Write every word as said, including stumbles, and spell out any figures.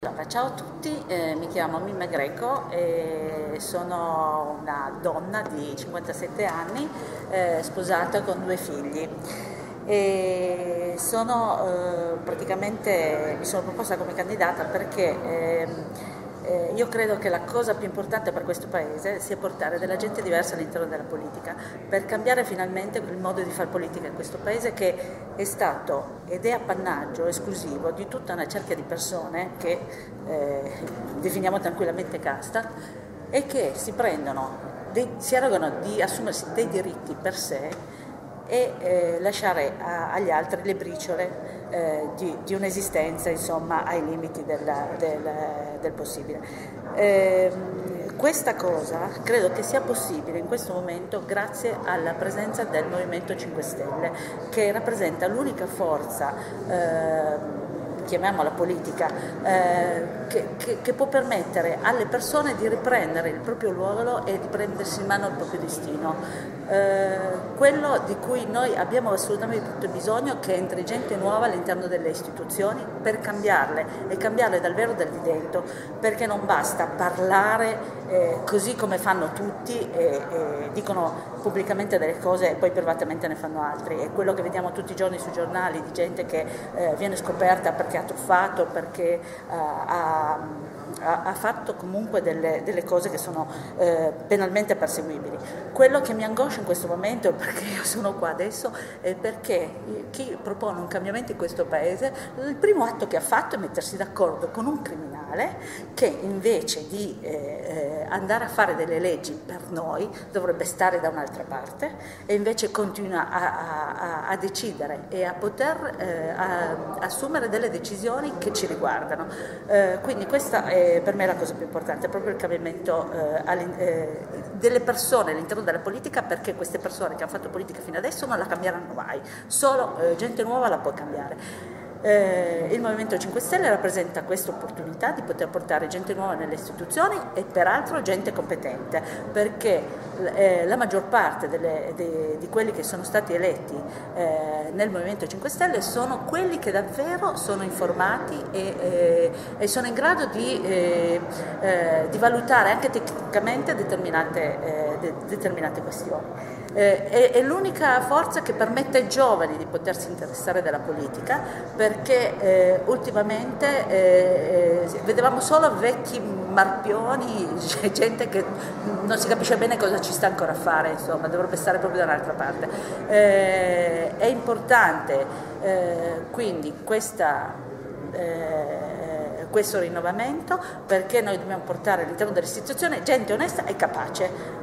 Allora, ciao a tutti, eh, mi chiamo Mimma Greco e sono una donna di cinquantasette anni, eh, sposata con due figli. E sono eh, praticamente mi sono proposta come candidata perché ehm, eh, io credo che la cosa più importante per questo Paese sia portare della gente diversa all'interno della politica, per cambiare finalmente il modo di fare politica in questo Paese, che è stato ed è appannaggio esclusivo di tutta una cerchia di persone che eh, definiamo tranquillamente casta e che si prendono, dei, si arrogano di assumersi dei diritti per sé e eh, lasciare a, agli altri le briciole eh, di, di un'esistenza, insomma, ai limiti del, del, del possibile. Eh, questa cosa credo che sia possibile in questo momento grazie alla presenza del Movimento cinque Stelle, che rappresenta l'unica forza, eh, chiamiamola politica, eh, che, che, che può permettere alle persone di riprendere il proprio ruolo e di prendersi in mano il proprio destino. Eh, quello di cui noi abbiamo assolutamente bisogno, che entri gente nuova all'interno delle istituzioni per cambiarle e cambiarle dal vero dal di dentro, perché non basta parlare eh, così come fanno tutti e, e dicono pubblicamente delle cose e poi privatamente ne fanno altri. È quello che vediamo tutti i giorni sui giornali di gente che eh, viene scoperta perché ha truffato, perché eh, ha, ha fatto comunque delle, delle cose che sono eh, penalmente perseguibili. Quello che mi angoscia in questo momento, perché io sono qua adesso, è perché chi propone un cambiamento in questo Paese, il primo atto che ha fatto è mettersi d'accordo con un criminale che invece di eh, andare a fare delle leggi per noi dovrebbe stare da un'altra parte, e invece continua a, a, a decidere e a poter eh, a, assumere delle decisioni che ci riguardano. Eh, quindi questa è per me la cosa più importante, proprio il cambiamento eh, eh, delle persone all'interno della politica, perché queste persone che hanno fatto politica fino adesso non la cambieranno mai, solo eh, gente nuova la può cambiare. Eh, il Movimento cinque Stelle rappresenta questa opportunità di poter portare gente nuova nelle istituzioni e peraltro gente competente, perché eh, la maggior parte delle, de, di quelli che sono stati eletti eh, nel Movimento cinque Stelle sono quelli che davvero sono informati e, eh, e sono in grado di, eh, eh, di valutare anche tecnicamente determinate, eh, de, determinate questioni. Eh, è, è l'unica forza che permette ai giovani di potersi interessare della politica, perché eh, ultimamente eh, eh, vedevamo solo vecchi marpioni, gente che non si capisce bene cosa ci sta ancora a fare, insomma, dovrebbe stare proprio da un'altra parte. Eh, è importante eh, quindi questa... Eh, questo rinnovamento, perché noi dobbiamo portare all'interno dell'istituzione gente onesta e capace,